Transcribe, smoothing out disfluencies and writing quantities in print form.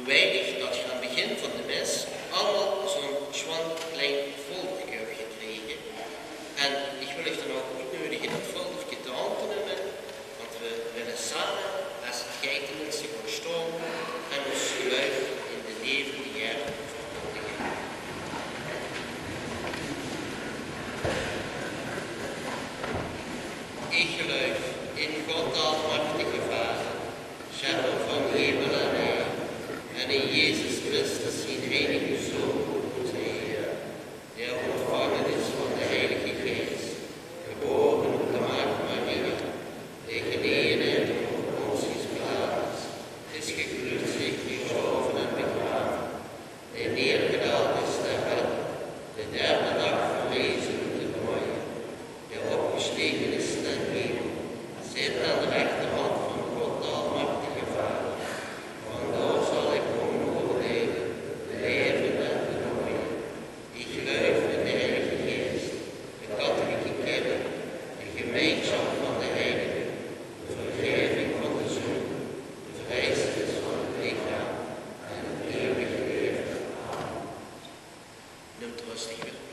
weinig dat je aan het begin van de mis allemaal zo'n schwant klein foldertje hebt gekregen. En ik wil je dan ook uitnodigen dat foldertje te hand te nemen, want we willen samen als het geitenmensje gaan staan en ons geloof in de leven die jij verkondigen. Ik geloof in God de Almachtige Vader, schepper van hemel en aarde, en in Jezus Christus, zijn heilige Zoon, onze Heer, der ontvangen is van de Heilige Geest, geboren op de Maagd Maria, die geneden en door Pontius Pilatus, is gekruisigd, gestorven en begraven, die neergedaald is ter hel, de derde dag verrezen op de mooie, die opgestegen is ten hemel, zit aan de rechterhand van God de Almachtige Vader. Vandaar zal ik komen oordelen, de levenden en de doden. Ik geloof in de Heilige Geest, de katholieke kerk, de gemeenschap van de heiligen, de vergeving van de zonde, de vrijheid van het lichaam en het eeuwige leven. Amen. Neemt rustig weer.